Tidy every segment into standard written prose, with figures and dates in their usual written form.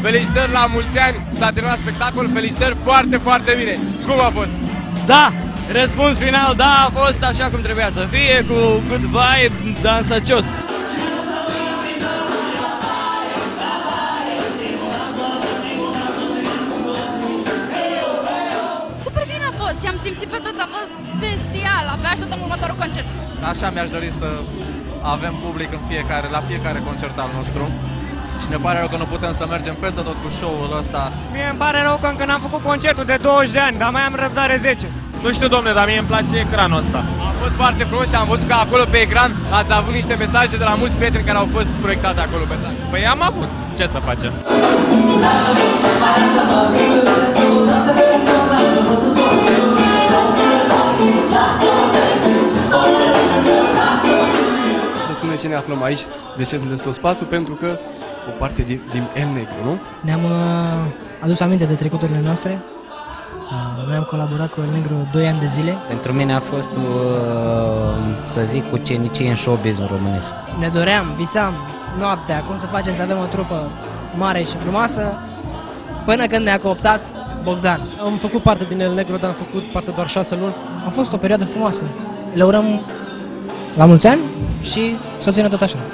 felicitări la mulți ani, s-a terminat spectacol, felicitări foarte, foarte bine. Cum a fost? Da! Răspuns final, da, a fost așa cum trebuia să fie, cu good vibe, dansăcios. Super bine a fost, i-am simțit pe toți, a fost bestial, abia așteptăm următorul concert. Așa mi-aș dori să avem public la fiecare concert al nostru. Și ne pare rău că nu putem să mergem peste tot cu show-ul ăsta. Mie îmi pare rău că încă n-am făcut concertul de 20 de ani, dar mai am răbdare 10. Nu știu, domne, dar mie îmi place ecranul ăsta. A fost foarte frumos și am văzut că acolo pe ecran ați avut niște mesaje de la mulți prieteni care au fost proiectate acolo pe sală. Păi am avut, ce să facem? Să spune ce ne aflăm aici, de ce sunteți pe spațiu, pentru că o parte din El Negru, nu? Ne-am adus aminte de trecuturile noastre. Noi am colaborat cu El Negru 2 ani de zile. Pentru mine a fost, să zic, ucenicie în showbiz-ul românesc. Ne doream, visam noaptea cum să facem să avem o trupă mare și frumoasă, până când ne-a cooptat Bogdan. Am făcut parte din El Negru, dar am făcut parte doar 6 luni. A fost o perioadă frumoasă. Le urăm la mulți ani și să o țină tot așa.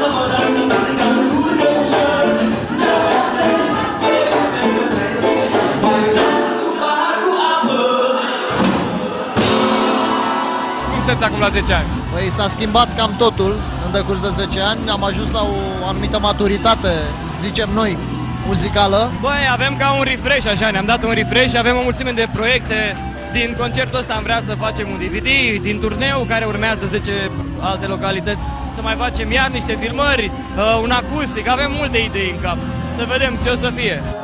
Sunteți acum la 10 ani? Păi s-a schimbat cam totul în decurs de 10 ani, am ajuns la o anumită maturitate, zicem noi, muzicală. Băi, avem ca un refresh așa, ne-am dat un refresh și avem o mulțime de proiecte. Din concertul ăsta am vrea să facem un DVD, din turneu care urmează 10 alte localități, să mai facem iar niște filmări, un acustic, avem multe idei în cap. Să vedem ce o să fie.